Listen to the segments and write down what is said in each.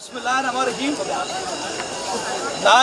बिस्मिल्लाहिर्रहमानिर्रहीम। ला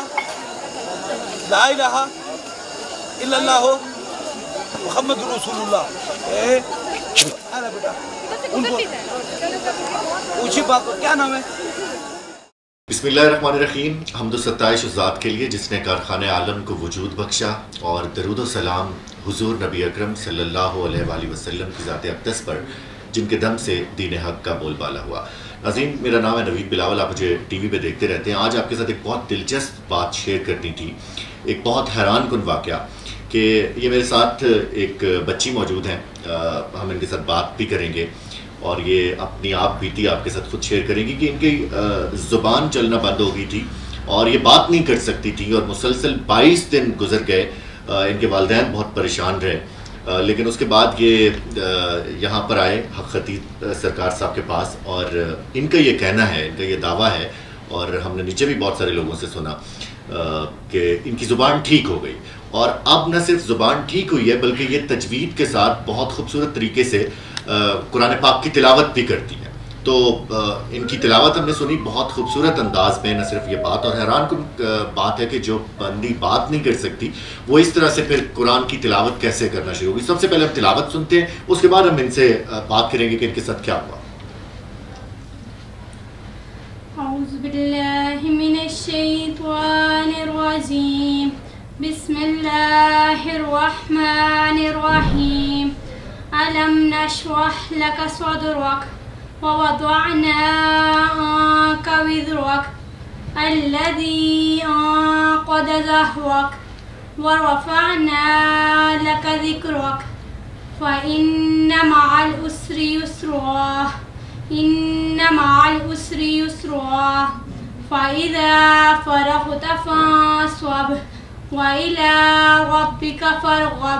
इलाहा इल्लल्लाहु मुहम्मदुर रसूलुल्लाह। अरे बेटा उनको ऊंची बात, क्या नाम है? बिस्मिल्लाहिर्रहमानिर्रहीम। हम्दो सत्ताइश उस ज़ात के लिए जिसने कारखाने आलम को वजूद बख्शा, और दरूद व सलाम हुजूर नबी अकरम सल्लल्लाहु अलैहि वसल्लम की ज़ात अक़दस पर जिनके दम से दीन हक़ का बोलबाला हुआ। नाज़रीन, मेरा नाम है नवीद बिलावल, आप मुझे टीवी पे देखते रहते हैं। आज आपके साथ एक बहुत दिलचस्प बात शेयर करनी थी, एक बहुत हैरान कुन वाक़या कि ये मेरे साथ एक बच्ची मौजूद हैं, हम इनके साथ बात भी करेंगे और ये अपनी आप बीती आपके साथ खुद शेयर करेंगी कि इनकी ज़ुबान चलना बंद हो गई थी और ये बात नहीं कर सकती थी, और मुसलसल 22 दिन गुजर गए। इनके वालिदैन बहुत परेशान रहे, लेकिन उसके बाद ये यहाँ पर आए हक़ खतीब सरकार साहब के पास, और इनका ये कहना है, इनका ये दावा है, और हमने नीचे भी बहुत सारे लोगों से सुना कि इनकी ज़ुबान ठीक हो गई। और अब न सिर्फ ज़ुबान ठीक हुई है बल्कि ये तजवीद के साथ बहुत खूबसूरत तरीके से कुरान पाक की तिलावत भी करती हैं। तो इनकी तिलावत हमने सुनी बहुत खूबसूरत अंदाज में। न सिर्फ ये बात, और हैरान कुन बात है कि जो बंदी बात नहीं कर सकती वो इस तरह से फिर कुरान की तिलावत कैसे करना शुरू होगी। सबसे पहले हम तिलावत सुनते हैं, उसके बाद हम इनसे बात करेंगे कि इनके साथ क्या हुआ। औज़ु बिल्लाहि मिनश्शैतानिर्रजीम। बिस्मिल्लाहिर्रहमानिर्रहीम। अलम नशरह लक सदरक व वदअना अन्का विज़रक अल्लज़ी अंक़ज़ ज़हरक व रफ़अना लक ज़िक्रक फ़इन्न मअल उसरि युस्रा इन्न मअल उसरि युस्रा फ़इज़ा फ़रग़त फ़ंसब व इला रब्बिका फ़रग़ब।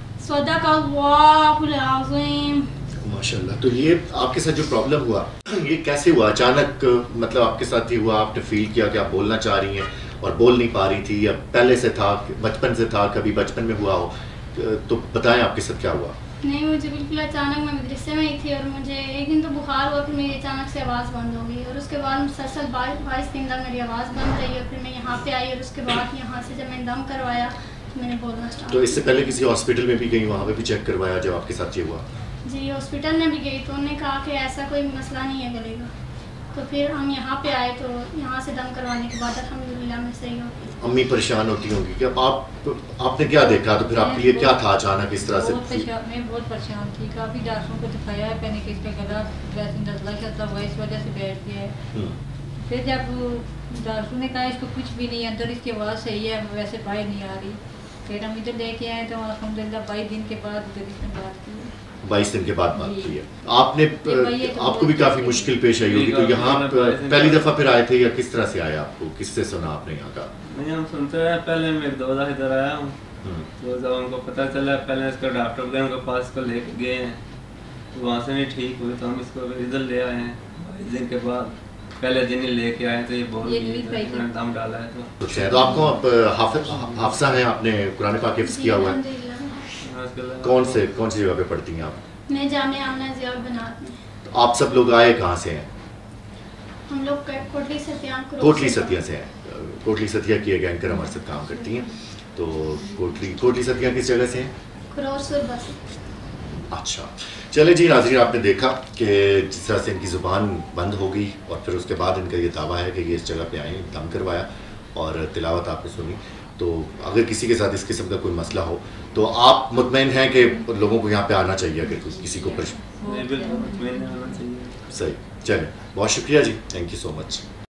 सदक़ल्लाहुल अज़ीम। माशाल्लाह। तो ये आपके साथ जो प्रॉब्लम हुआ ये कैसे हुआ? अचानक मतलब आपके साथ ही हुआ, आपने फील किया कि आप बोलना चाह रही हैं और बोल नहीं पा रही थी, या पहले से था, बचपन से था, कभी बचपन में हुआ हो? तो बताएं आपके साथ क्या हुआ। नहीं, मुझे बिल्कुल अचानक, मैं मदरसे में ही थी और मुझे एक दिन तो बुखार हुआ, फिर मेरी अचानक से आवाज़ बंद हो गई, और उसके बाद मुसलसल 22 दिन तक मेरी आवाज़ बंद रही, और फिर मैं यहाँ पे आई, और उसके बाद यहाँ से जब मैंने दम करवाया तो मैंने बोलना स्टार्ट। तो इससे पहले किसी हॉस्पिटल में भी गई, वहाँ पे भी चेक करवाया जब आपके साथ ये हुआ? जी, हॉस्पिटल में भी गई तो उन्होंने कहा कि ऐसा कोई मसला नहीं है गले का। तो फिर हम यहाँ पे आए, तो यहाँ से दम करवाने के बाद अल्हम्दुलिल्लाह मैं सही हो गई। अम्मी परेशान होती होंगी कि आपने क्या देखा, तो फिर आपके लिए क्या था अचानक इस तरह से? मैं बहुत परेशान थी, काफ़ी डॉक्टरों को दिखाया है, मैंने कि इसका गला वैसे नज़ला चलता हुआ इस वजह से बैठ गया है। फिर जब डॉक्टरों ने कहा इसको कुछ भी नहीं, अंदर इसकी आवाज़ सही है, वैसे बाहर नहीं आ रही, फिर हम इधर लेके आए तो अल्हम्दुलिल्लाह 22 दिन के बाद इधर इसने बात की। 22 दिन के बाद बात की है आपने। आपको भी काफी मुश्किल पेश आई होगी, तो यहाँ पहली दफा फिर आए थे या किस तरह से आए? आपको किससे सुना आपने यहाँ का? नहीं, हम सुनते हैं, पहले मैं 2 दफा इधर आया हूँ, तो जब उनको पता चला, पहले इसका डॉक्टर गए, उनके पास को लेके गए हैं, तो वहाँ से नहीं ठीक हुई, तो हम इसको इधर ले आए हैं 22 दिन के बाद। पहले दिन ही लेके आए तो ये बहुत दम डाला है। तो शायद आपको हाफिज़ा है, आपने कुरान पाक हिफ्ज़ किया हुआ है। कौन सी जगह पे पढ़ती हैं आप? मैं जामिया आमना ज़िया बनात में। तो आप सब लोग आए कहाँ से हैं? हम लोग कोटली सतिया से हैं। कोटली सतिया की एक एंकर हमारे साथ काम करती हैं। तो कोटली सतिया किस जगह से हैं? अच्छा, चले जी नाज़रीन, आपने देखा कि जिस तरह से इनकी ज़ुबान बंद हो गई, और फिर उसके बाद इनका ये दावा है कि ये इस जगह पे आए, दम करवाया और तिलावत आपने सुनी। तो अगर किसी के साथ इस किस्म का कोई मसला हो तो आप मुतमईन हैं कि लोगों को यहाँ पे आना चाहिए अगर किसी को सही? चलें, बहुत शुक्रिया जी, थैंक यू सो मच।